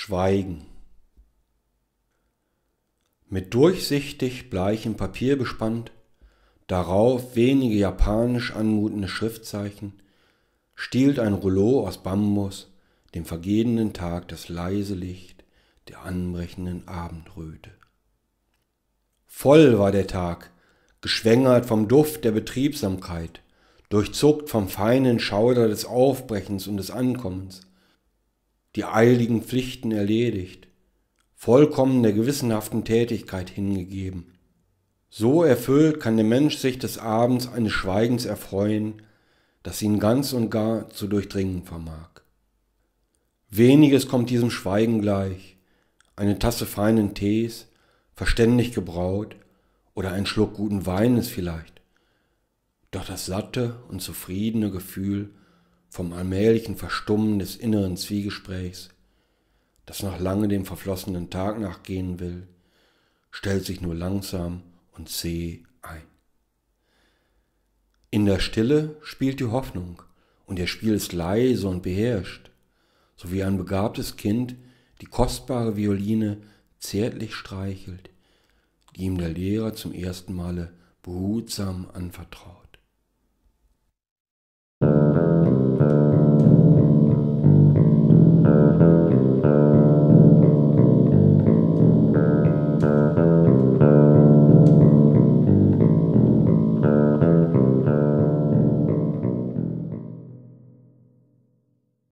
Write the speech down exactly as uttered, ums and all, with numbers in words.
Schweigen. Mit durchsichtig bleichem Papier bespannt, darauf wenige japanisch anmutende Schriftzeichen, stiehlt ein Rouleau aus Bambus dem vergehenden Tag das leise Licht der anbrechenden Abendröte. Voll war der Tag, geschwängert vom Duft der Betriebsamkeit, durchzuckt vom feinen Schauder des Aufbrechens und des Ankommens, die eiligen Pflichten erledigt, vollkommen der gewissenhaften Tätigkeit hingegeben. So erfüllt kann der Mensch sich des Abends eines Schweigens erfreuen, das ihn ganz und gar zu durchdringen vermag. Weniges kommt diesem Schweigen gleich, eine Tasse feinen Tees, verständig gebraut, oder ein Schluck guten Weines vielleicht. Doch das satte und zufriedene Gefühl vom allmählichen Verstummen des inneren Zwiegesprächs, das noch lange dem verflossenen Tag nachgehen will, stellt sich nur langsam und zäh ein. In der Stille spielt die Hoffnung, und ihr Spiel ist leise und beherrscht, so wie ein begabtes Kind die kostbare Violine zärtlich streichelt, die ihm der Lehrer zum ersten Male behutsam anvertraut.